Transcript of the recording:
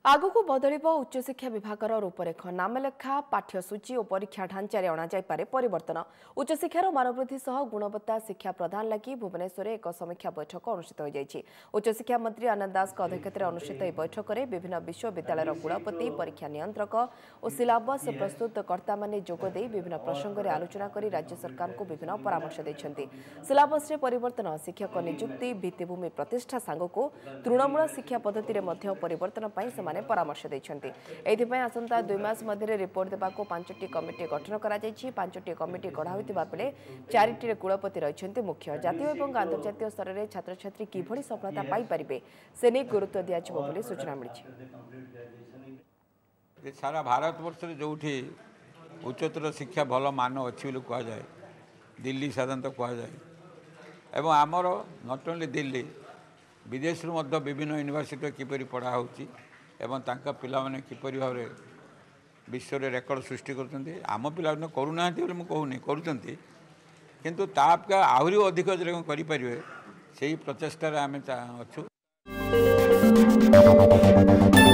आगक बदल उच्चशिक्षा विभाग रूपरेख नामलेखा पाठ्यसूची और परीक्षा ढांचार अणाଯାଇपे परिवर्तन उच्चशिक्षार मानवृद्धि सह गुणवत्ता शिक्षा प्रदान लगी भुवनेश्वर एक समीक्षा बैठक अनुष्ठित हो उच्चशिक्षा मंत्री आनंद दास अध्यक्षत अनुष्ठित बैठक में विभिन्न विश्वविद्यालय कुलपति परीक्षा नियंत्रक और सिलेबस प्रस्तुतकर्ता माने जोगदे विभिन्न प्रसंग में आलोचना कर राज्य सरकार को विभिन्न परामर्श देते सिलेबस परिवर्तन शिक्षक नियुक्ति भित्तिभूमि प्रतिष्ठा सांगक तृणमूल शिक्षा पद्धति में परिवर्तन परामर्श देते आसंता 2 मास मध्य रिपोर्ट देवाक 5टी कमिटी गठन कर 5टी कमिटी गढ़ा बेले 4टी कुलपति रही मुख्य जातीय और अंतर्जातीय स्तर में छात्र छात्री किभली सफलता पाइपर से नहीं गुरुत्व दिया सूचना मिली। सारा भारत वर्ष जो उच्चतर शिक्षा भल मान अच्छी कहुए दिल्ली साधारणतः कहुए एवं आमर नॉट ओनली दिल्ली विदेश विभिन्न यूनिवर्सिटी किपरि पढ़ा होची एवं तांका पिला माने किपरि भाव विश्व रे रेकर्ड सृष्टि करछन्ती आम पिला करूना बोली कहूनी करूछन्ती किंतु तापका आहरी अधिक करि परिबे सेही प्रचेष्टा रे आमे अछु।